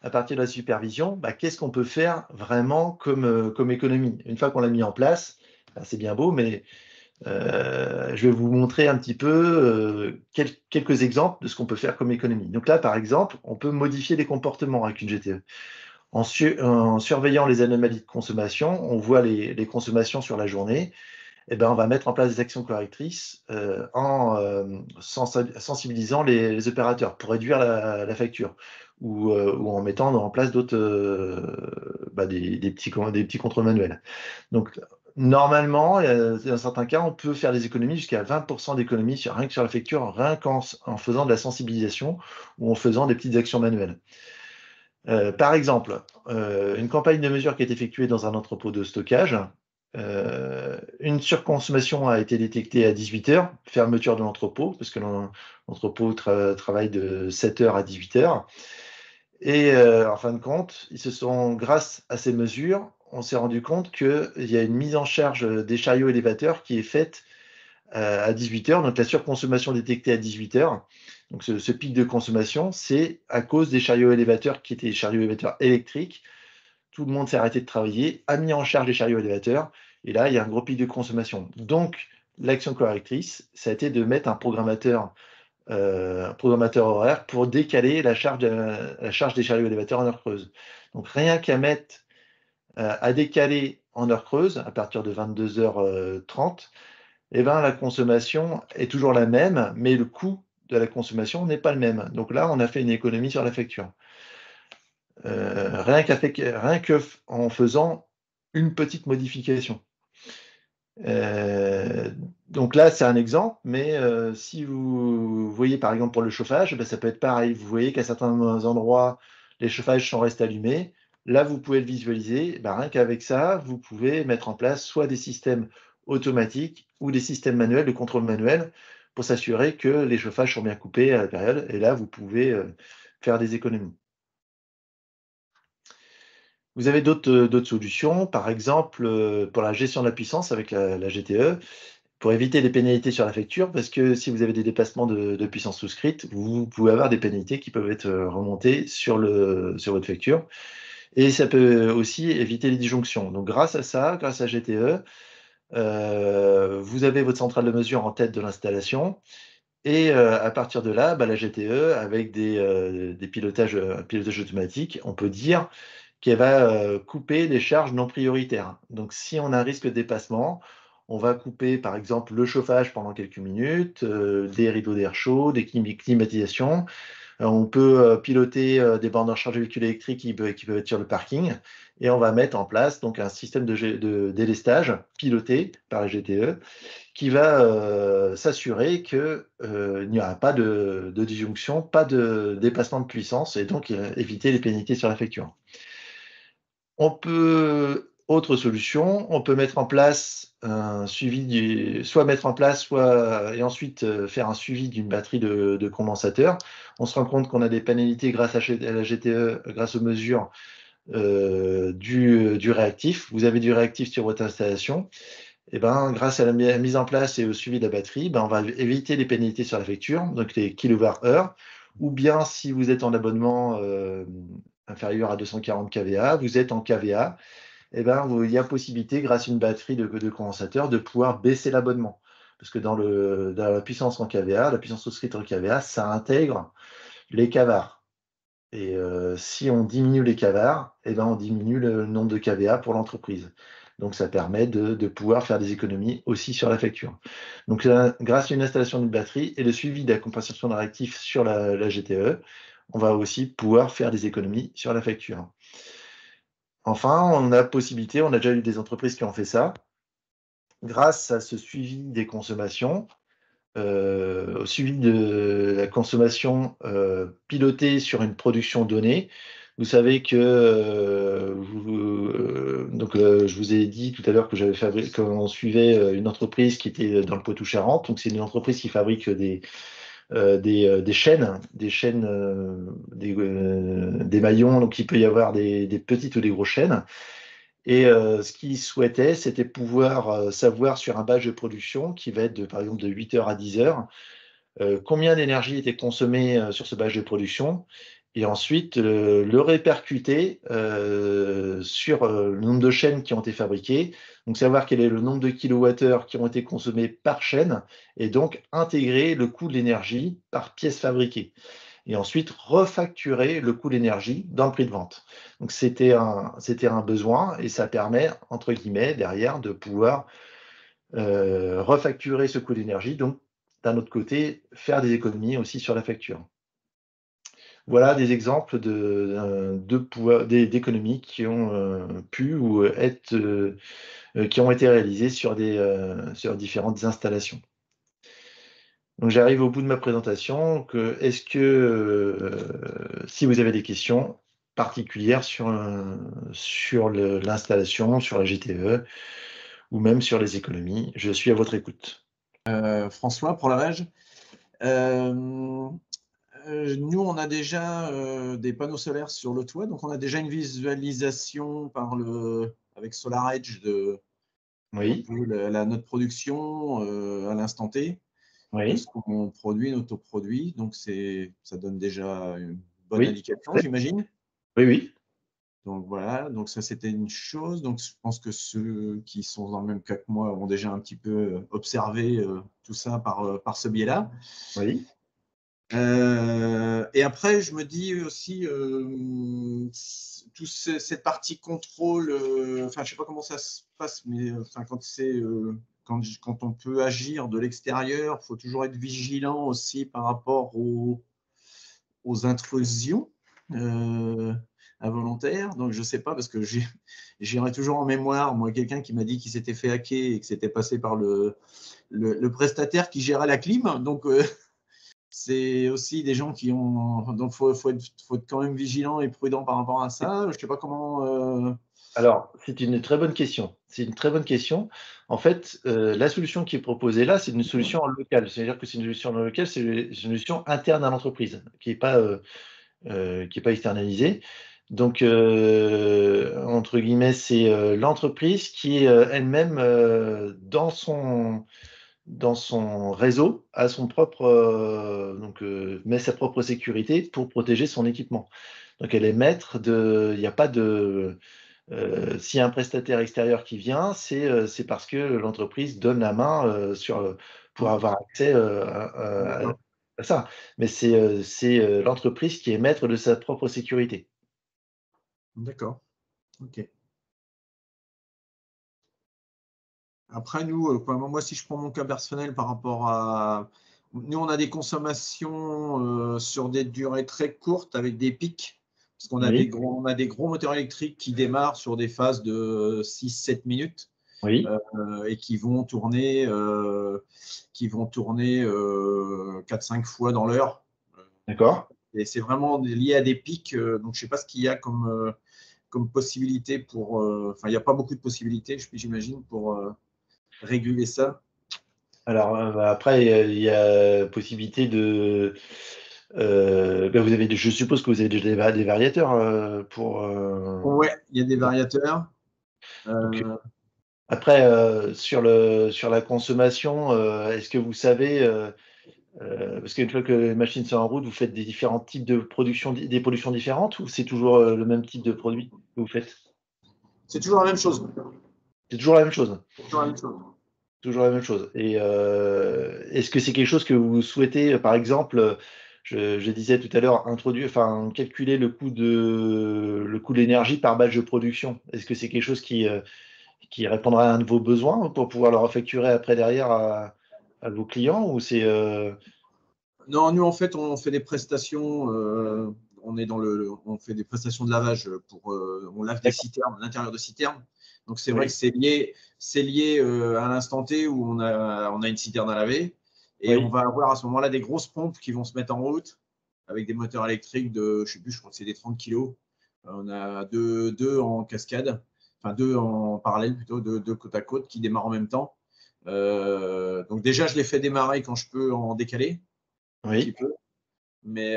à partir de la supervision, qu'est-ce qu'on peut faire vraiment comme économie? Une fois qu'on l'a mis en place, c'est bien beau, mais je vais vous montrer un petit peu quelques exemples de ce qu'on peut faire comme économie. Donc là, par exemple, on peut modifier les comportements avec une GTE. En surveillant les anomalies de consommation, on voit les consommations sur la journée, et on va mettre en place des actions correctrices en sensibilisant les opérateurs pour réduire la facture ou en mettant en place d'autres des petits contrôles manuels. Donc, normalement, dans certains cas, on peut faire des économies jusqu'à 20% d'économies rien que sur la facture, rien qu'en faisant de la sensibilisation ou en faisant des petites actions manuelles. Par exemple, une campagne de mesure qui est effectuée dans un entrepôt de stockage, une surconsommation a été détectée à 18 heures, fermeture de l'entrepôt, parce que l'entrepôt travaille de 7 heures à 18 heures. Et en fin de compte, grâce à ces mesures, on s'est rendu compte qu'il y a une mise en charge des chariots élévateurs qui est faite à 18 heures, donc la surconsommation détectée à 18 heures. Donc ce pic de consommation, c'est à cause des chariots élévateurs qui étaient des chariots élévateurs électriques. Tout le monde s'est arrêté de travailler, a mis en charge les chariots élévateurs, et là, il y a un gros pic de consommation. Donc, l'action correctrice, ça a été de mettre un programmateur horaire pour décaler la charge des chariots élévateurs en heure creuse. Donc, rien qu'à mettre à décaler en heure creuse, à partir de 22h30, la consommation est toujours la même, mais le coût de la consommation n'est pas le même. Donc là, on a fait une économie sur la facture. Rien qu'en faisant une petite modification. Donc là, c'est un exemple, mais si vous voyez par exemple pour le chauffage, ça peut être pareil. Vous voyez qu'à certains endroits, les chauffages sont restés allumés. Là, vous pouvez le visualiser. Rien qu'avec ça, vous pouvez mettre en place soit des systèmes automatiques ou des systèmes manuels, de contrôle manuel, pour s'assurer que les chauffages sont bien coupés à la période. Et là, vous pouvez faire des économies. Vous avez d'autres solutions, par exemple, pour la gestion de la puissance avec la GTE, pour éviter les pénalités sur la facture, parce que si vous avez des dépassements de puissance souscrite, vous pouvez avoir des pénalités qui peuvent être remontées sur votre facture. Et ça peut aussi éviter les disjonctions. Donc grâce à ça, grâce à GTE, vous avez votre centrale de mesure en tête de l'installation. Et à partir de là, la GTE, avec des pilotages automatiques, on peut dire qu'elle va couper les charges non prioritaires. Donc, si on a un risque de dépassement, on va couper, par exemple, le chauffage pendant quelques minutes, des rideaux d'air chaud, des climatisations. On peut piloter des bornes de recharge de véhicules électriques qui peuvent être sur le parking. Et on va mettre en place donc, un système de délestage piloté par la GTE qui va s'assurer qu'il n'y aura pas de disjonction, pas de dépassement de puissance et donc éviter les pénalités sur la facture. Autre solution, on peut mettre en place un suivi soit mettre en place, et ensuite faire un suivi d'une batterie de condensateurs. On se rend compte qu'on a des pénalités grâce à la GTE, grâce aux mesures du réactif. Vous avez du réactif sur votre installation. Et grâce à la mise en place et au suivi de la batterie, on va éviter les pénalités sur la facture, donc les kWh, ou bien si vous êtes en abonnement inférieur à 240 kVA, vous êtes en kVA, il y a possibilité, grâce à une batterie de condensateur, de pouvoir baisser l'abonnement. Parce que dans la puissance en kVA, la puissance souscrite en kVA, ça intègre les cavars. Et si on diminue les cavars, on diminue le nombre de kVA pour l'entreprise. Donc, ça permet de pouvoir faire des économies aussi sur la facture. Donc, grâce à une installation d'une batterie et le suivi de la compensation de réactif sur la GTE, on va aussi pouvoir faire des économies sur la facture. Enfin, on a déjà eu des entreprises qui ont fait ça. Grâce à ce suivi des consommations, au suivi de la consommation pilotée sur une production donnée. Vous savez que je vous ai dit tout à l'heure que qu'on suivait une entreprise qui était dans le Poitou-Charentes. Donc c'est une entreprise qui fabrique des chaînes, des maillons. Donc il peut y avoir des petites ou des grosses chaînes. Et ce qu'ils souhaitaient, c'était pouvoir savoir sur un batch de production qui va être par exemple de 8 heures à 10 heures, combien d'énergie était consommée sur ce batch de production et ensuite le répercuter sur le nombre de chaînes qui ont été fabriquées, donc savoir quel est le nombre de kilowattheures qui ont été consommés par chaîne, et donc intégrer le coût de l'énergie par pièce fabriquée. Et ensuite refacturer le coût de l'énergie dans le prix de vente. Donc c'était un besoin, et ça permet, entre guillemets, derrière, de pouvoir refacturer ce coût d'énergie, donc d'un autre côté, faire des économies aussi sur la facture. Voilà des exemples d'économies qui ont pu ou être qui ont été réalisées sur différentes installations. Donc j'arrive au bout de ma présentation. Est-ce que si vous avez des questions particulières sur l'installation, sur la GTE ou même sur les économies, je suis à votre écoute. François, pour la Rage. Nous, on a déjà des panneaux solaires sur le toit, donc on a déjà une visualisation avec SolarEdge de un Oui, peu notre production à l'instant T, de ce oui, qu'on produit, notre produit. Donc ça donne déjà une bonne oui, indication, j'imagine. oui, oui, Donc voilà, donc ça c'était une chose. Donc je pense que ceux qui sont dans le même cas que moi ont déjà un petit peu observé tout ça par ce biais-là. oui, Et après, je me dis aussi, cette partie contrôle, enfin, je sais pas comment ça se passe, mais enfin, quand on peut agir de l'extérieur, il faut toujours être vigilant aussi par rapport aux intrusions involontaires. Donc, je sais pas, parce que j'irai toujours en mémoire, moi, quelqu'un qui m'a dit qu'il s'était fait hacker et que c'était passé par le prestataire qui gérait la clim. Donc, c'est aussi des gens qui ont. Donc, faut être quand même vigilant et prudent par rapport à ça. Je ne sais pas comment. Alors, c'est une très bonne question. C'est une très bonne question. En fait, la solution qui est proposée là, c'est une solution en local. C'est-à-dire que c'est une solution en local, c'est une solution interne à l'entreprise, qui est pas externalisée. Donc, entre guillemets, c'est l'entreprise qui, elle-même, dans son réseau, a son propre, met sa propre sécurité pour protéger son équipement. Donc, elle est maître de. Il n'y a pas de. S'il y a un prestataire extérieur qui vient, c'est parce que l'entreprise donne la main pour avoir accès D'accord. à ça. Mais c'est l'entreprise qui est maître de sa propre sécurité. D'accord. Ok. Après, nous, moi, si je prends mon cas personnel par rapport à. Nous, on a des consommations sur des durées très courtes avec des pics. Parce qu'on a Oui, on a des gros moteurs électriques qui démarrent sur des phases de 6-7 minutes. oui, Et qui vont tourner 4-5 fois dans l'heure. d'accord. Et c'est vraiment lié à des pics. Donc, je ne sais pas ce qu'il y a comme possibilité pour. Enfin, il n'y a pas beaucoup de possibilités, j'imagine, pour réguler ça. Alors après, il y a possibilité de. Je suppose que vous avez déjà des variateurs pour. Ouais, il y a des variateurs. Donc, Euh, après, sur la consommation, est-ce que vous savez, parce qu'une fois que les machines sont en route, vous faites des différents types de production, des productions différentes, ou c'est toujours le même type de produit que vous faites? c'est toujours la même chose. C'est toujours la même chose. Toujours la même chose. Toujours la même chose. Et est-ce que c'est quelque chose que vous souhaitez, par exemple, je disais tout à l'heure, calculer le coût de l'énergie par batch de production. Est-ce que c'est quelque chose qui répondra à un de vos besoins pour pouvoir le refacturer après derrière à vos clients, ou c'est Non, nous, en fait, on fait des prestations. On fait des prestations de lavage on lave des d'accord, citernes, l'intérieur de citernes. Donc, c'est vrai que oui, c'est lié à l'instant T où on a une citerne à laver. Et on oui, va avoir à ce moment-là des grosses pompes qui vont se mettre en route avec des moteurs électriques de, je sais plus, je crois que c'est des 30 kilos. On a deux en cascade, enfin deux en parallèle plutôt, deux côte à côte qui démarrent en même temps. Donc déjà, je les fais démarrer quand je peux en décaler un petit oui. peu. Mais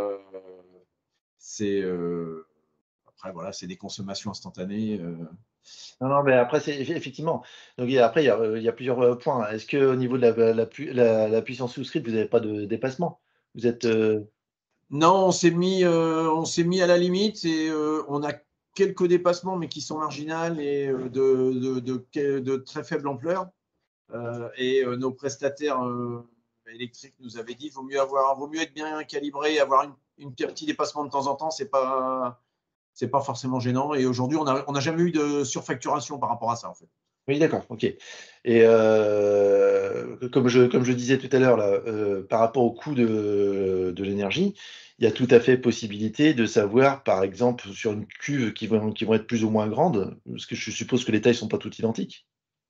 c'est après, voilà, c'est des consommations instantanées. Non, non, mais après, c'est effectivement. Donc, après, il y a plusieurs points. Est-ce qu'au niveau de la puissance souscrite, vous n'avez pas de dépassement? Vous êtes. Non, on s'est mis à la limite et on a quelques dépassements, mais qui sont marginales et de très faible ampleur. Et nos prestataires électriques nous avaient dit vaut mieux être bien calibré, avoir une petit dépassement de temps en temps, c'est pas forcément gênant. Et aujourd'hui, on n'a jamais eu de surfacturation par rapport à ça, en fait. Oui, d'accord, ok. Et comme je disais tout à l'heure, là, par rapport au coût de l'énergie, il y a tout à fait possibilité de savoir, par exemple, sur une cuve qui vont être plus ou moins grandes, parce que je suppose que les tailles ne sont pas toutes identiques.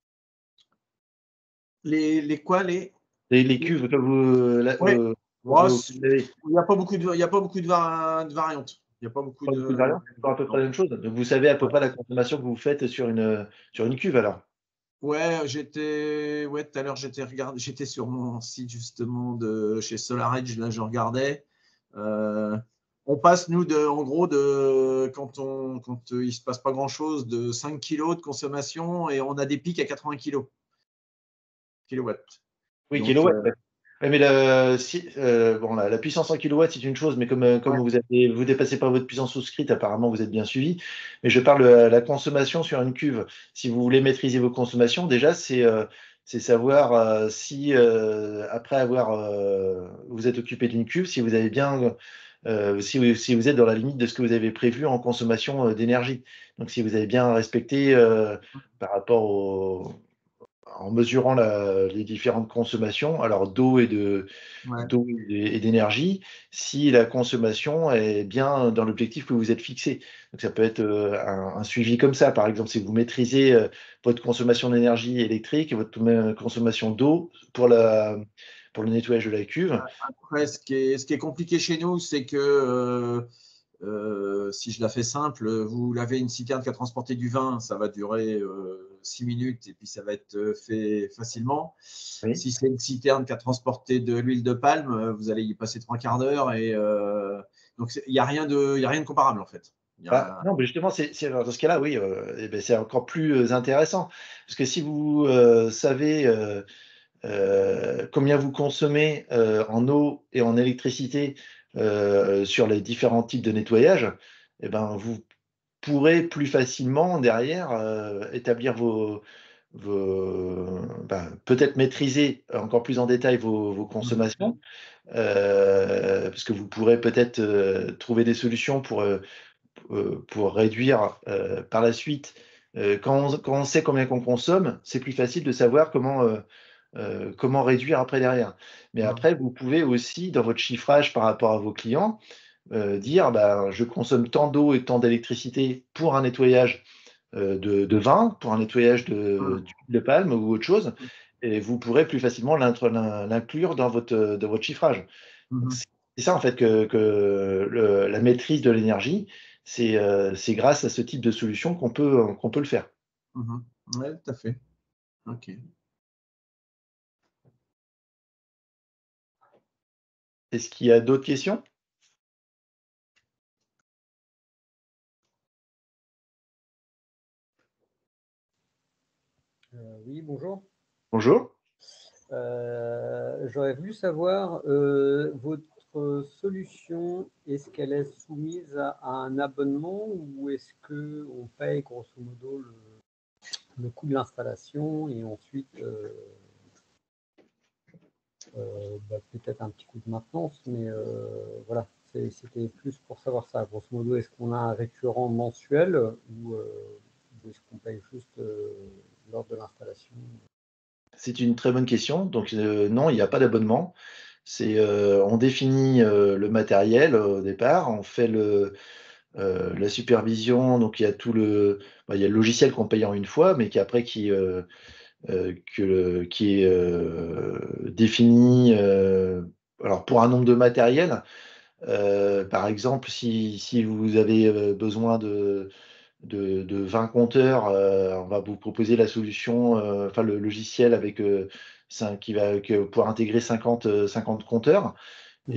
Les quoi Les cuves, comme Ouais. Ouais, vous avez il n'y a pas beaucoup de, il y a pas beaucoup de variantes. Il n'y a pas beaucoup pas beaucoup de de. variantes, c'est à peu près Non. la même chose. Donc vous savez à peu Ouais. près la consommation que vous faites sur une cuve alors. Ouais, tout à l'heure, j'étais sur mon site justement de chez SolarEdge, là, je regardais. Euh, on passe, nous, en gros, quand il se passe pas grand-chose, de 5 kilos de consommation et on a des pics à 80 kilos, kilowatts. Oui, Donc, kilowatts. Ouais. Ouais, mais bon, la puissance en kilowatts, c'est une chose, mais comme ouais, vous dépassez pas votre puissance souscrite, apparemment, vous êtes bien suivi. Mais je parle de la consommation sur une cuve. Si vous voulez maîtriser vos consommations, déjà, c'est savoir si, après avoir vous êtes occupé d'une cuve, si vous avez bien, si vous êtes dans la limite de ce que vous avez prévu en consommation d'énergie. Donc, si vous avez bien respecté par rapport en mesurant les différentes consommations, alors ouais. d'eau et d'énergie, si la consommation est bien dans l'objectif que vous êtes fixé. Donc ça peut être un suivi comme ça, par exemple, si vous maîtrisez votre consommation d'énergie électrique et votre consommation d'eau pour le nettoyage de la cuve. Après, ce qui est compliqué chez nous, c'est que si je la fais simple, vous lavez une citerne qui a transporté du vin, ça va durer 6 minutes et puis ça va être fait facilement. Oui. Si c'est une citerne qui a transporté de l'huile de palme, vous allez y passer 3 quarts d'heure et donc il y a rien de comparable en fait. Il y Ah, a, non, mais justement, dans ce cas-là, oui, eh ben, c'est encore plus intéressant. Parce que si vous savez combien vous consommez en eau et en électricité sur les différents types de nettoyage, eh ben, vous pourrez plus facilement derrière établir peut-être maîtriser encore plus en détail vos consommations, parce que vous pourrez peut-être trouver des solutions pour réduire par la suite. Quand on sait combien qu'on consomme, c'est plus facile de savoir comment réduire après derrière. Mais après, vous pouvez aussi, dans votre chiffrage par rapport à vos clients, dire bah, je consomme tant d'eau et tant d'électricité pour un nettoyage de vin, pour un nettoyage d'huile de palme ou autre chose, et vous pourrez plus facilement l'inclure dans votre chiffrage. Donc, c'est ça en fait que la maîtrise de l'énergie, c'est grâce à ce type de solution qu'on peut le faire. ouais, tout à fait. Ok. Est-ce qu'il y a d'autres questions? Oui, bonjour. Bonjour. J'aurais voulu savoir, votre solution, est-ce qu'elle est soumise à un abonnement ou est-ce qu'on paye grosso modo le coût de l'installation et ensuite peut-être un petit coup de maintenance, mais voilà, c'était plus pour savoir ça. Grosso modo, est-ce qu'on a un récurrent mensuel ou est-ce qu'on paye juste lors de l'installation? C'est une très bonne question. Donc, non, il n'y a pas d'abonnement. On définit le matériel au départ, on fait la supervision. Donc, il y a le logiciel qu'on paye en une fois, mais qui est défini. Alors, pour un nombre de matériel, par exemple, si vous avez besoin de 20 compteurs, on va vous proposer la solution, enfin le logiciel avec pouvoir intégrer 50 compteurs. Mhm. Et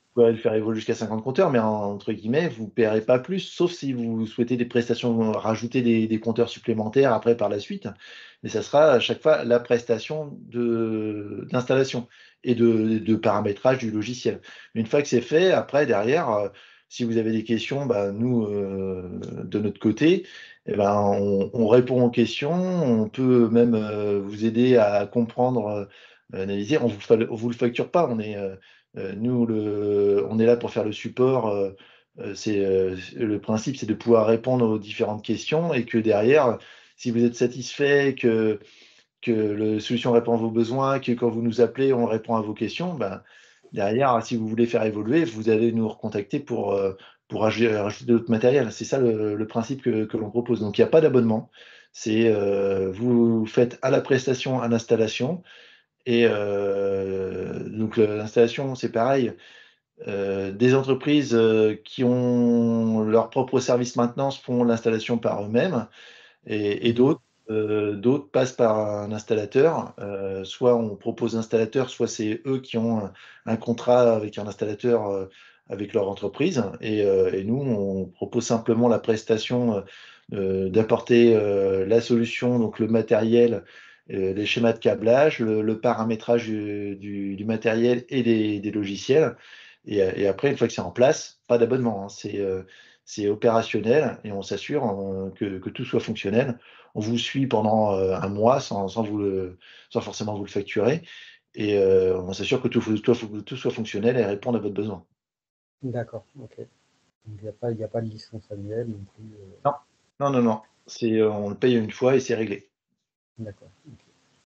pourrez le faire évoluer jusqu'à 50 compteurs, mais entre guillemets, vous ne paierez pas plus, sauf si vous souhaitez des prestations, rajouter des compteurs supplémentaires après par la suite. Mais ça sera à chaque fois la prestation d'installation et de paramétrage du logiciel. Une fois que c'est fait, après, derrière, si vous avez des questions, nous, de notre côté, eh ben, on répond aux questions, on peut même vous aider à comprendre, analyser. On vous le facture pas, nous, on est là pour faire le support. Le principe, c'est de pouvoir répondre aux différentes questions et que derrière, si vous êtes satisfait, que la solution répond à vos besoins, que quand vous nous appelez, on répond à vos questions, derrière, si vous voulez faire évoluer, vous allez nous recontacter pour rajouter d'autres matériels. C'est ça le principe que l'on propose. Donc, il n'y a pas d'abonnement. Vous faites à la prestation, à l'installation. Et donc l'installation, c'est pareil. Des entreprises qui ont leur propre service maintenance font l'installation par eux-mêmes et d'autres passent par un installateur. Soit on propose l'installateur, soit c'est eux qui ont un contrat avec un installateur avec leur entreprise. Et nous, on propose simplement la prestation d'apporter la solution, donc le matériel, les schémas de câblage, le paramétrage du matériel et des logiciels. Et après, une fois que c'est en place, pas d'abonnement, hein. C'est opérationnel et on s'assure que tout soit fonctionnel. On vous suit pendant un mois sans forcément vous le facturer. Et on s'assure que tout soit fonctionnel et réponde à votre besoin. D'accord, ok. Donc, il y a pas de licence annuelle non plus. Non, non, non, non. On le paye une fois et c'est réglé. D'accord. Ok.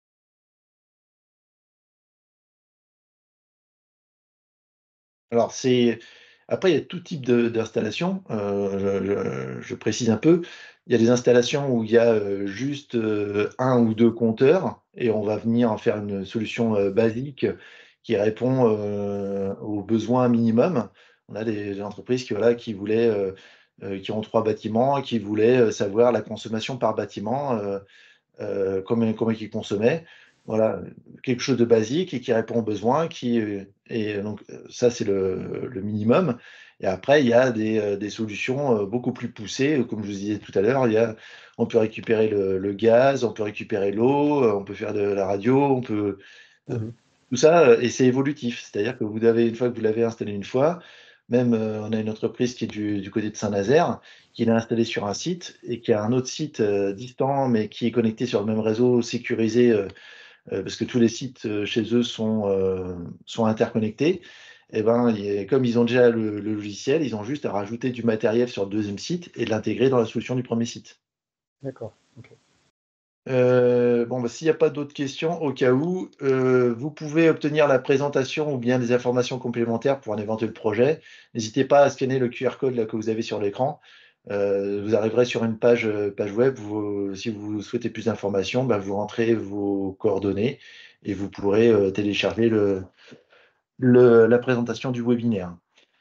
Alors, après, il y a tout type d'installation. Je précise un peu. Il y a des installations où il y a juste un ou deux compteurs et on va venir en faire une solution basique qui répond aux besoins minimum. On a des entreprises qui voulaient, qui ont 3 bâtiments et qui voulaient savoir la consommation par bâtiment, combien ils consommaient. Voilà, quelque chose de basique et qui répond aux besoins, et donc ça, c'est le minimum. Et après, il y a des solutions beaucoup plus poussées. Comme je vous disais tout à l'heure, on peut récupérer le gaz, on peut récupérer l'eau, on peut faire de la radio, Mhm. tout ça, et c'est évolutif. C'est-à-dire que une fois que vous l'avez installé une fois, même on a une entreprise qui est du côté de Saint-Nazaire, qui l'a installé sur un site et qui a un autre site distant, mais qui est connecté sur le même réseau sécurisé, parce que tous les sites chez eux sont interconnectés. Et comme ils ont déjà le logiciel, ils ont juste à rajouter du matériel sur le deuxième site et de l'intégrer dans la solution du premier site. D'accord, ok. S'il n'y a pas d'autres questions, au cas où, vous pouvez obtenir la présentation ou bien des informations complémentaires pour un éventuel projet. N'hésitez pas à scanner le QR code là, que vous avez sur l'écran. Vous arriverez sur une page web. Si vous souhaitez plus d'informations, vous rentrez vos coordonnées et vous pourrez télécharger la présentation du webinaire.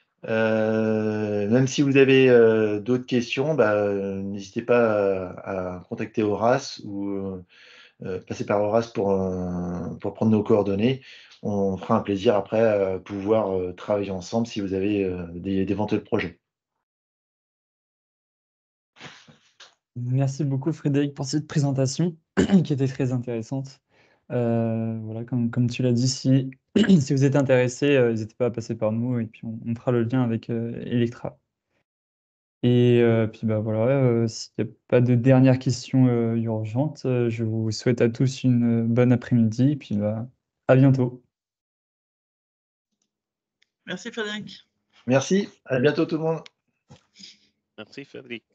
Même si vous avez d'autres questions, n'hésitez pas à contacter Horace ou passer par Horace pour prendre nos coordonnées. On fera un plaisir après à pouvoir travailler ensemble si vous avez d'éventuels projets. Merci beaucoup Frédéric pour cette présentation qui était très intéressante. Voilà, comme tu l'as dit, si vous êtes intéressé, n'hésitez pas à passer par nous et puis on fera le lien avec Electra. Et puis voilà, s'il n'y a pas de dernières questions urgentes, je vous souhaite à tous une bonne après-midi et puis à bientôt. Merci Frédéric. Merci, à bientôt tout le monde. Merci Frédéric.